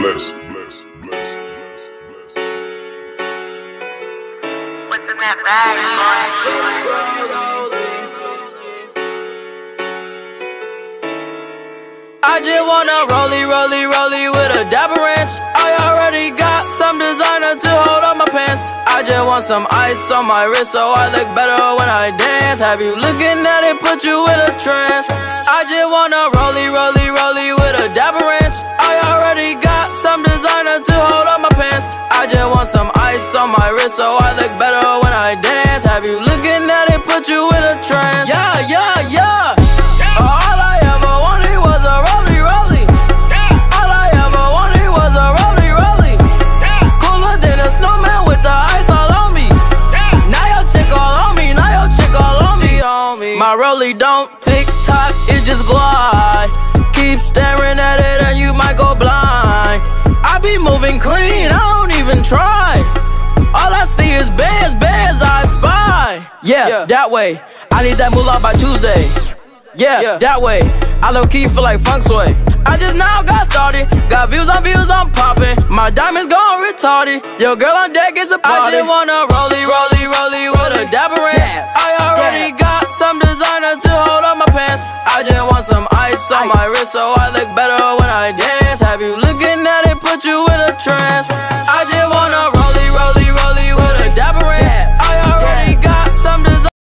bless. What's in that bag, boy? I just wanna rollie with a dapper ranch. I already got some designer to hold on my pants. I just want some ice on my wrist so I look better when I dance. Have you looking at it, put you in a trance. I just wanna rollie with a dapper ranch. I already got some designer to hold on my pants. I just want some ice on my wrist so I look better when I dance. Have you looking at it, put you in a trance. Yeah. All I ever wanted was a rollie. All I ever wanted was a rollie. Cooler than a snowman with the ice all on me. Now your chick all on me, My rollie don't tick tock, it just glide. Keep staring at it and you might go blind. I be moving clean, I don't even try. All I see is bears, I spy. Yeah, that way. I need that moolah by Tuesday. Yeah, that way. I low-key feel like funk sway. I just now got started. Got views, I'm popping. My diamonds gone retarded. Yo, girl on deck is a party. I just wanna rollie with a dapper ranch. I already got some designer to hold on my pants. I just want some ice on my wrist so I look better when I dance. Have you looking at it, put you in a trance. I just wanna